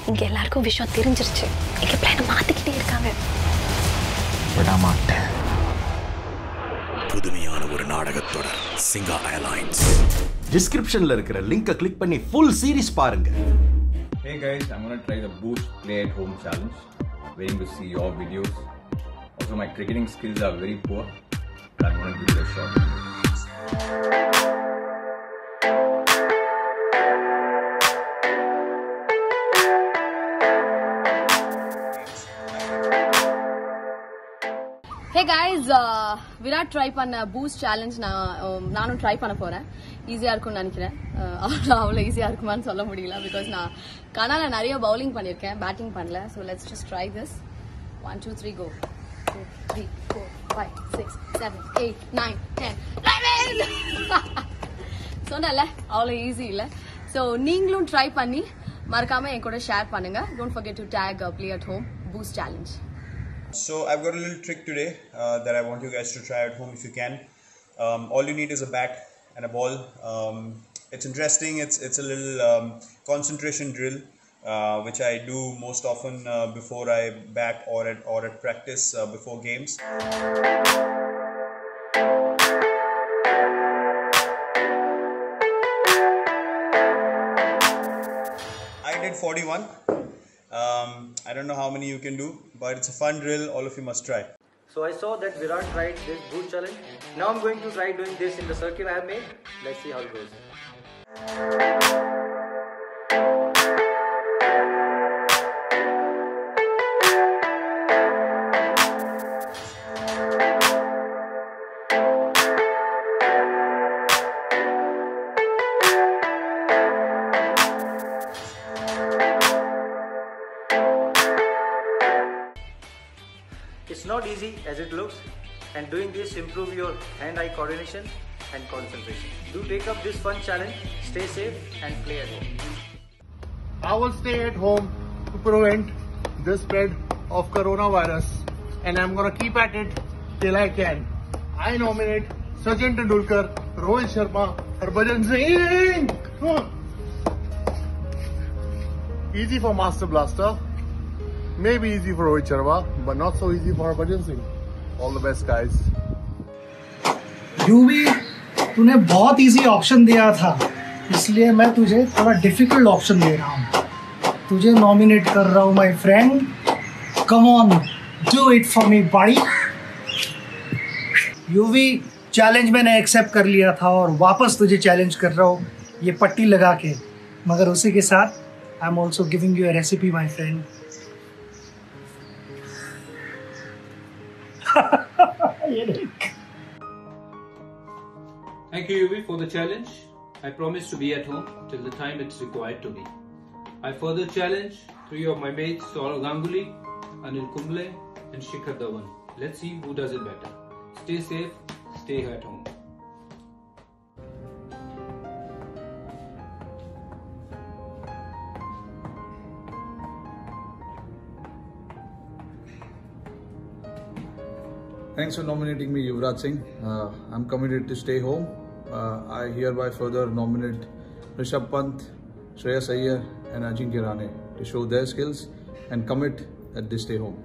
இங்க எல்லாருக்கும் விஷயம் தெரிஞ்சிருச்சு. எங்க பிளான மாத்திக்கிட்டே இருக்காங்க. விட மாட்டேன். புதுமையான ஒரு நாடகத்தொடர் சிங்கா ஏர்லைன்ஸ். டிஸ்கிரிப்ஷன்ல இருக்கிற லிங்கை கிளிக் பண்ணி ஃபுல் சீரிஸ் பாருங்க. Hey guys, I'm gonna try the Boost Play at Home challenge. Waiting to see your videos. Also, my cricketing skills are very poor, but I'm gonna give it a shot. Hey guys, Virat try பண்ண Boost challenge நானும் try பண்ண போறேன். ஈஸியா இருக்கும்னு நினைக்கிறேன். அவ்வளோ ஈஸியா இருக்குமான்னு சொல்ல முடியல. பிகாஸ் நான் கனால நிறைய பவுலிங் பண்ணியிருக்கேன், பேட்டிங் பண்ணல. So let's just try this. 1 2 3 go. 2 3 4 5 6 7 8 9 10 11. சொன்னல அவ்வளோ ஈஸி இல்லை. ஸோ நீங்களும் ட்ரை பண்ணி மறக்காம என் கூட ஷேர் பண்ணுங்க. Don't forget to tag Play at Home Boost Challenge. So I've got a little trick today that I want you guys to try at home if you can. All you need is a bat and a ball. It's interesting. It's a little concentration drill which I do most often before I bat or at practice before games. I did 41. I don't know how many you can do, but it's a fun drill. All of you must try. So I saw that Virat tried this boot challenge. Now I'm going to try doing this in the circle I have made. Let's see how it goes. It's not easy as it looks, and doing this improve your hand-eye coordination and concentration. Do take up this fun challenge, stay safe and play at home. I will stay at home to prevent the spread of coronavirus, and I'm gonna keep at it till I can. I nominate Sachin Tendulkar, Rohit Sharma, Harbhajan Singh. Easy for Master Blaster. Maybe easy for Rohit Sharma, but not so easy for Harbhajan Singh. All the best, guys. Yuvi, तूने बहुत easy option दिया था, इसलिए मैं तुझे थोड़ा difficult option दे रहा हूँ. तुझे नॉमिनेट कर रहा हूँ my friend. Come on, do it for me buddy. Yuvi, challenge मैंने एक्सेप्ट कर लिया था और वापस तुझे चैलेंज कर रहा हूँ ये पट्टी लगा के, मगर उसी के साथ I am also giving you a recipe my friend. Thank you, Yuvi, for the challenge. I promise to be at home till the time it's required to be. I further challenge 3 of my mates, Saurav Ganguly, Anil Kumble and Shikhar Dhawan. Let's see who does it better. Stay safe, stay at home. Thanks for nominating me, Yuvraj Singh. I'm committed to stay home. I hereby further nominate Rishabh Pant, Shreyas Iyer and Ajinkya Rahane to show their skills and commit that they stay home.